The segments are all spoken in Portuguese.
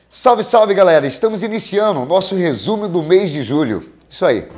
Salve, salve, galera! Estamos iniciando o nosso resumo do mês de julho. Isso aí.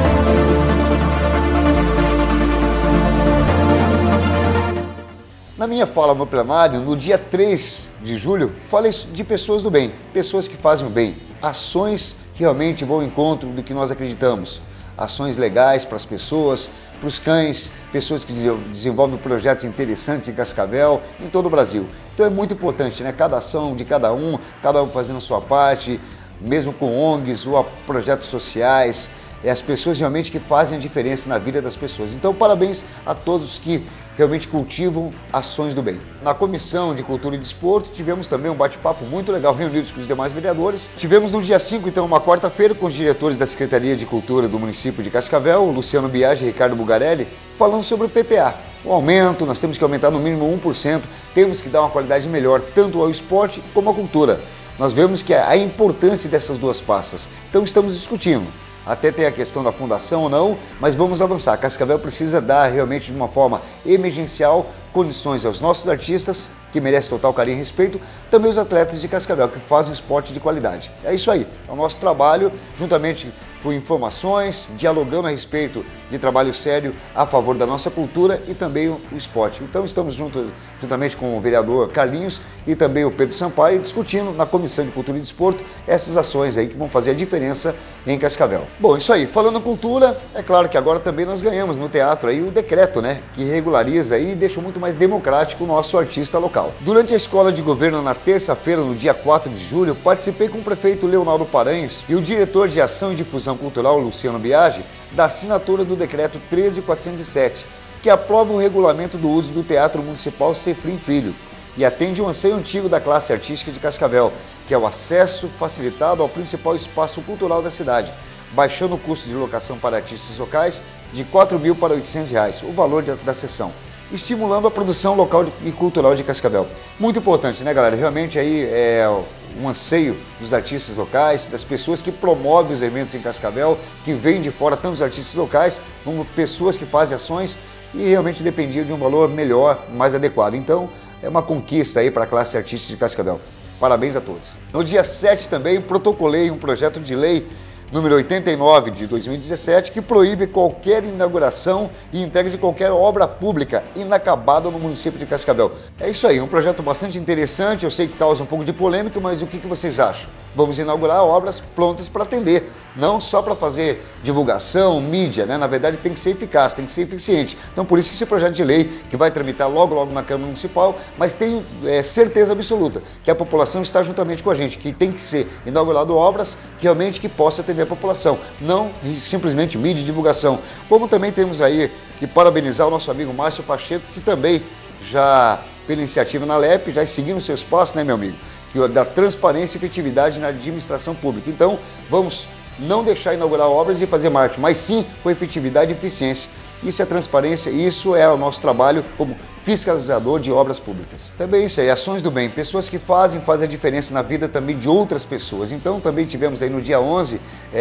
Na minha fala no plenário, no dia 3 de julho, falei de pessoas do bem, pessoas que fazem o bem, ações que realmente vão ao encontro do que nós acreditamos, ações legais para as pessoas, para os cães, pessoas que desenvolvem projetos interessantes em Cascavel, em todo o Brasil. Então é muito importante, né? Cada ação de cada um fazendo a sua parte, mesmo com ONGs ou projetos sociais, as pessoas realmente que fazem a diferença na vida das pessoas. Então parabéns a todos que realmente cultivam ações do bem. Na Comissão de Cultura e Desporto tivemos também um bate-papo muito legal, reunidos com os demais vereadores. Tivemos no dia 5, então, uma quarta-feira, com os diretores da Secretaria de Cultura do município de Cascavel, Luciano Biagi e Ricardo Bugarelli, falando sobre o PPA. O aumento, nós temos que aumentar no mínimo 1%, temos que dar uma qualidade melhor tanto ao esporte como à cultura. Nós vemos que a importância dessas duas pastas, então estamos discutindo. Até tem a questão da fundação ou não, mas vamos avançar. Cascavel precisa dar realmente de uma forma emergencial condições aos nossos artistas, que merecem total carinho e respeito, também os atletas de Cascavel, que fazem esporte de qualidade. É isso aí, é o nosso trabalho, juntamente com informações, dialogando a respeito de trabalho sério a favor da nossa cultura e também o esporte. Então estamos juntamente com o vereador Carlinhos e também o Pedro Sampaio, discutindo na Comissão de Cultura e Desporto essas ações aí que vão fazer a diferença em Cascavel. Bom, isso aí, falando em cultura, é claro que agora também nós ganhamos no teatro aí o decreto, né, que regulariza e deixa muito mais democrático o nosso artista local. Durante a escola de governo na terça-feira, no dia 4 de julho, participei com o prefeito Leonardo Paranhos e o diretor de Ação e Difusão Cultural, Luciano Biagi, da assinatura do decreto 13.407, que aprova o regulamento do uso do Teatro Municipal Cefrim Filho e atende um anseio antigo da classe artística de Cascavel, que é o acesso facilitado ao principal espaço cultural da cidade, baixando o custo de locação para artistas locais de R$ 4.000 para R$ 800, o valor da sessão, estimulando a produção local e cultural de Cascavel. Muito importante, né, galera? Realmente aí é um anseio dos artistas locais, das pessoas que promovem os eventos em Cascavel, que vêm de fora, tanto os artistas locais como pessoas que fazem ações e realmente dependiam de um valor melhor, mais adequado. Então, é uma conquista aí para a classe artística de Cascavel. Parabéns a todos. No dia 7 também protocolei um projeto de lei número 89 de 2017, que proíbe qualquer inauguração e entrega de qualquer obra pública inacabada no município de Cascavel. É isso aí, um projeto bastante interessante, eu sei que causa um pouco de polêmica, mas o que vocês acham? Vamos inaugurar obras prontas para atender, não só para fazer divulgação, mídia, né? Na verdade tem que ser eficaz, tem que ser eficiente. Então por isso que esse projeto de lei, que vai tramitar logo na Câmara Municipal, mas tenho certeza absoluta que a população está juntamente com a gente, que tem que ser inaugurado obras que realmente possam atender a população, não simplesmente mídia e divulgação. Como também temos aí que parabenizar o nosso amigo Márcio Pacheco, que também já, pela iniciativa na LEP, já seguindo seus passos, né, meu amigo? Que da transparência e efetividade na administração pública. Então, vamos não deixar inaugurar obras e fazer marketing, mas sim com efetividade e eficiência. Isso é transparência, isso é o nosso trabalho como fiscalizador de obras públicas. Também isso aí, ações do bem, pessoas que fazem a diferença na vida também de outras pessoas. Então também tivemos aí no dia 11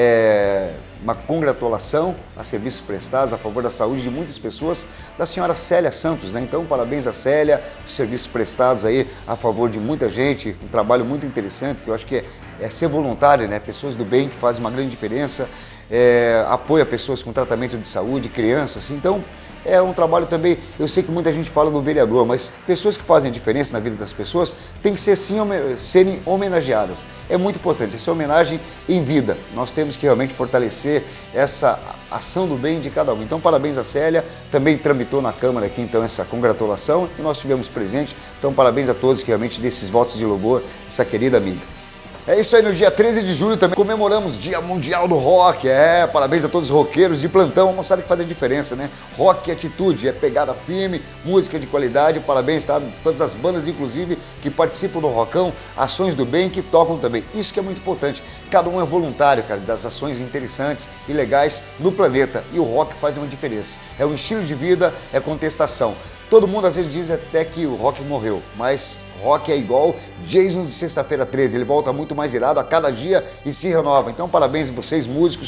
uma congratulação a serviços prestados a favor da saúde de muitas pessoas, da senhora Célia Santos, né? Então parabéns a Célia, os serviços prestados aí a favor de muita gente, um trabalho muito interessante, que eu acho que é ser voluntário, né? Pessoas do bem que fazem uma grande diferença, apoio a pessoas com tratamento de saúde, crianças, então é um trabalho também, eu sei que muita gente fala do vereador, mas pessoas que fazem a diferença na vida das pessoas têm que ser sim, serem homenageadas. É muito importante, essa homenagem em vida. Nós temos que realmente fortalecer essa ação do bem de cada um. Então parabéns a Célia, também tramitou na Câmara aqui então essa congratulação e nós tivemos presente, então parabéns a todos que realmente desses votos de louvor, essa querida amiga. É isso aí, no dia 13 de julho também comemoramos o Dia Mundial do Rock. Parabéns a todos os roqueiros de plantão, a moçada que faz a diferença, né? Rock é atitude, é pegada firme, música de qualidade, parabéns, tá? Todas as bandas, inclusive, que participam do Rockão, ações do bem, que tocam também. Isso que é muito importante. Cada um é voluntário, cara, das ações interessantes e legais no planeta. E o rock faz uma diferença. É um estilo de vida, é contestação. Todo mundo às vezes diz até que o rock morreu, mas rock é igual Jason de Sexta-feira 13, ele volta muito mais irado a cada dia e se renova. Então parabéns a vocês, músicos,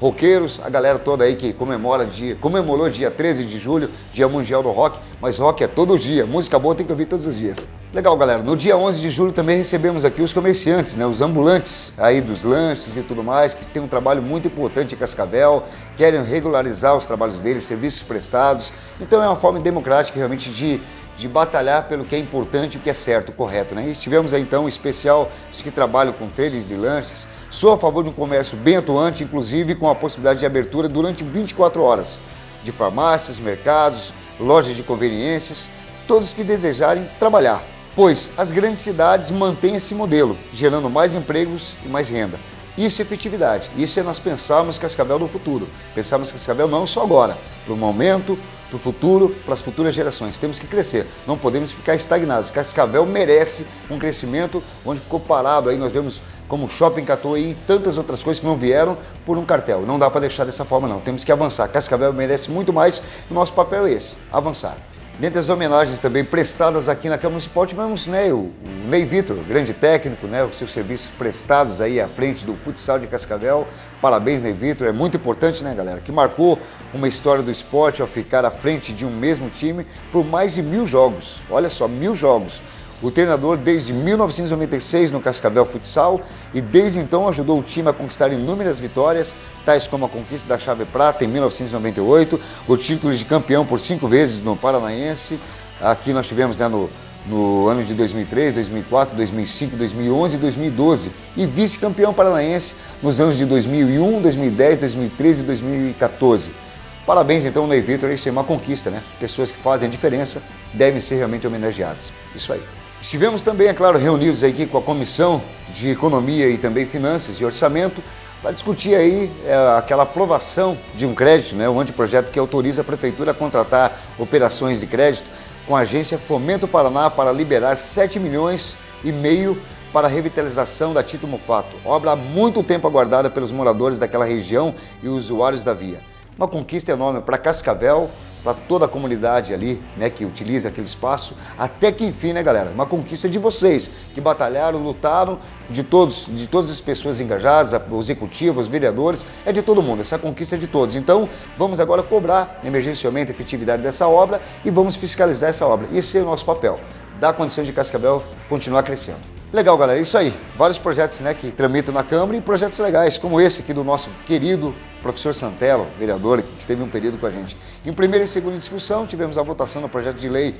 roqueiros, a galera toda aí que comemorou dia 13 de julho, Dia Mundial do Rock, mas rock é todo dia, música boa tem que ouvir todos os dias. Legal, galera, no dia 11 de julho também recebemos aqui os comerciantes, né, os ambulantes aí dos lanches e tudo mais, que tem um trabalho muito importante em Cascavel, querem regularizar os trabalhos deles, serviços prestados, então é uma forma democrática realmente de batalhar pelo que é importante, o que é certo, o correto, né? E tivemos aí então um especial os que trabalham com trailers de lanches. Sou a favor de um comércio bem atuante, inclusive com a possibilidade de abertura durante 24 horas, de farmácias, mercados, lojas de conveniências, todos que desejarem trabalhar, pois as grandes cidades mantêm esse modelo, gerando mais empregos e mais renda. Isso é efetividade, isso é nós pensarmos Cascavel no futuro, pensarmos Cascavel não só agora, para o momento, para o futuro, para as futuras gerações. Temos que crescer, não podemos ficar estagnados. Cascavel merece um crescimento onde ficou parado, aí nós vemos como o Shopping Catuaí e tantas outras coisas que não vieram por um cartel. Não dá para deixar dessa forma não, temos que avançar. Cascavel merece muito mais, o nosso papel é esse, avançar. Dentre as homenagens também prestadas aqui na Câmara Municipal, tivemos, né, o Ney Vitor, grande técnico, né, os seus serviços prestados aí à frente do futsal de Cascavel. Parabéns, Ney Vitor, é muito importante, né, galera, que marcou uma história do esporte ao ficar à frente de um mesmo time por mais de 1000 jogos. Olha só, 1000 jogos. O treinador desde 1996 no Cascavel Futsal e desde então ajudou o time a conquistar inúmeras vitórias, tais como a conquista da Chave Prata em 1998, o título de campeão por 5 vezes no Paranaense. Aqui nós tivemos, né, no ano de 2003, 2004, 2005, 2011 e 2012 e vice-campeão paranaense nos anos de 2001, 2010, 2013 e 2014. Parabéns então, Ney Vitor, isso é uma conquista, né? Pessoas que fazem a diferença devem ser realmente homenageadas. Isso aí. Estivemos também, é claro, reunidos aqui com a Comissão de Economia e também Finanças e Orçamento para discutir aí aquela aprovação de um crédito, né, um anteprojeto que autoriza a Prefeitura a contratar operações de crédito com a agência Fomento Paraná para liberar 7,5 milhões para a revitalização da Tito Mufato, obra há muito tempo aguardada pelos moradores daquela região e usuários da via. Uma conquista enorme para Cascavel, para toda a comunidade ali, né, que utiliza aquele espaço, até que enfim, né, galera, uma conquista de vocês, que batalharam, lutaram, de todas as pessoas engajadas, os executivos, os vereadores, é de todo mundo, essa conquista é de todos. Então, vamos agora cobrar emergencialmente a efetividade dessa obra e vamos fiscalizar essa obra. Esse é o nosso papel, dar condição de Cascavel continuar crescendo. Legal, galera, isso aí. Vários projetos, né, que tramitam na Câmara e projetos legais, como esse aqui do nosso querido professor Santelo, vereador, que esteve um período com a gente. Em primeira e segunda discussão, tivemos a votação do projeto de lei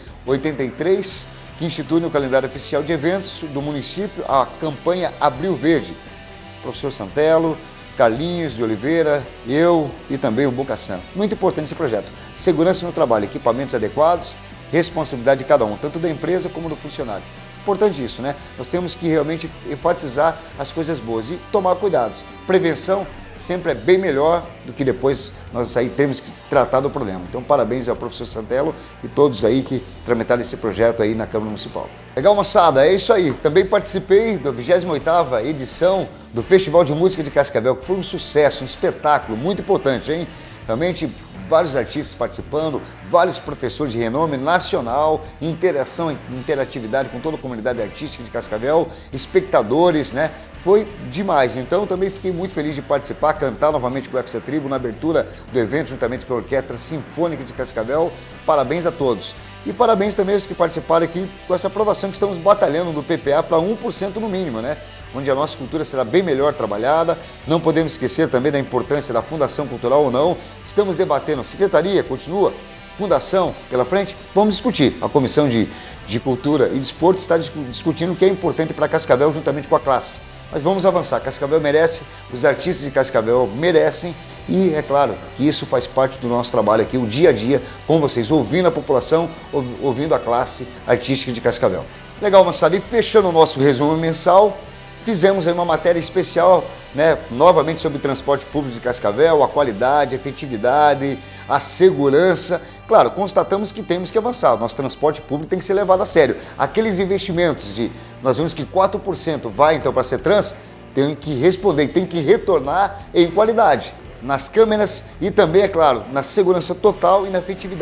83, que institui no calendário oficial de eventos do município a campanha Abril Verde. Professor Santelo, Carlinhos de Oliveira, eu e também o Bocasan. Muito importante esse projeto. Segurança no trabalho, equipamentos adequados, responsabilidade de cada um, tanto da empresa como do funcionário. Importante isso, né? Nós temos que realmente enfatizar as coisas boas e tomar cuidados. Prevenção sempre é bem melhor do que depois nós aí temos que tratar do problema. Então, parabéns ao professor Santelo e todos aí que tramitaram esse projeto aí na Câmara Municipal. Legal, moçada, é isso aí. Também participei da 28ª edição do Festival de Música de Cascavel, que foi um sucesso, um espetáculo muito importante, hein? Realmente, vários artistas participando, vários professores de renome nacional, interatividade com toda a comunidade artística de Cascavel, espectadores, né? Foi demais. Então, também fiquei muito feliz de participar, cantar novamente com o Exa Tribo na abertura do evento, juntamente com a Orquestra Sinfônica de Cascavel. Parabéns a todos. E parabéns também aos que participaram aqui com essa aprovação que estamos batalhando do PPA para 1% no mínimo, né? Onde a nossa cultura será bem melhor trabalhada. Não podemos esquecer também da importância da Fundação Cultural ou não. Estamos debatendo, secretaria continua, fundação pela frente, vamos discutir. A Comissão de Cultura e Desporto está discutindo o que é importante para Cascavel juntamente com a classe. Mas vamos avançar, Cascavel merece, os artistas de Cascavel merecem e é claro que isso faz parte do nosso trabalho aqui, o dia a dia, com vocês, ouvindo a população, ouvindo a classe artística de Cascavel. Legal, moçada, e fechando o nosso resumo mensal, fizemos aí uma matéria especial, né, novamente sobre o transporte público de Cascavel, a qualidade, a efetividade, a segurança. Claro, constatamos que temos que avançar, o nosso transporte público tem que ser levado a sério. Aqueles investimentos nós vemos que 4% vai então para a CETRANS, tem que responder, tem que retornar em qualidade, nas câmeras e também, é claro, na segurança total e na efetividade.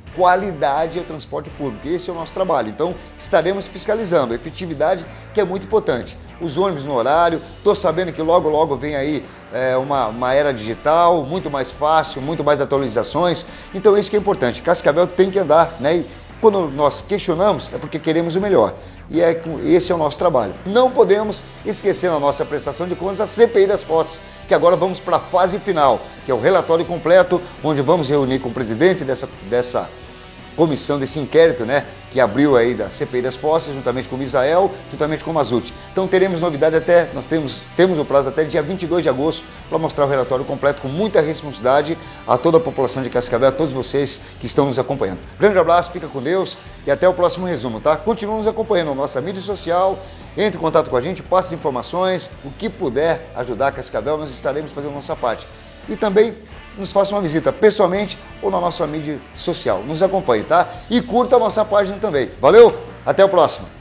qualidade ao transporte público. Esse é o nosso trabalho. Então, estaremos fiscalizando a efetividade, que é muito importante. Os ônibus no horário, estou sabendo que logo, logo vem aí uma era digital, muito mais fácil, muito mais atualizações. Então, isso que é importante. Cascavel tem que andar, né? E quando nós questionamos, é porque queremos o melhor. E esse é o nosso trabalho. Não podemos esquecer na nossa prestação de contas a CPI das fossas, que agora vamos para a fase final, que é o relatório completo, onde vamos reunir com o presidente dessa comissão, desse inquérito, né, que abriu aí da CPI das fossas, juntamente com o Misael, juntamente com o Mazzutti. Então teremos novidade nós temos o prazo até dia 22 de agosto para mostrar o relatório completo com muita responsabilidade a toda a população de Cascavel, a todos vocês que estão nos acompanhando. Grande abraço, fica com Deus e até o próximo resumo, tá? Continue nos acompanhando na nossa mídia social, entre em contato com a gente, passe informações, o que puder ajudar a Cascavel, nós estaremos fazendo a nossa parte. E também nos faça uma visita pessoalmente ou na nossa mídia social. Nos acompanhe, tá? E curta a nossa página também. Valeu? Até o próximo!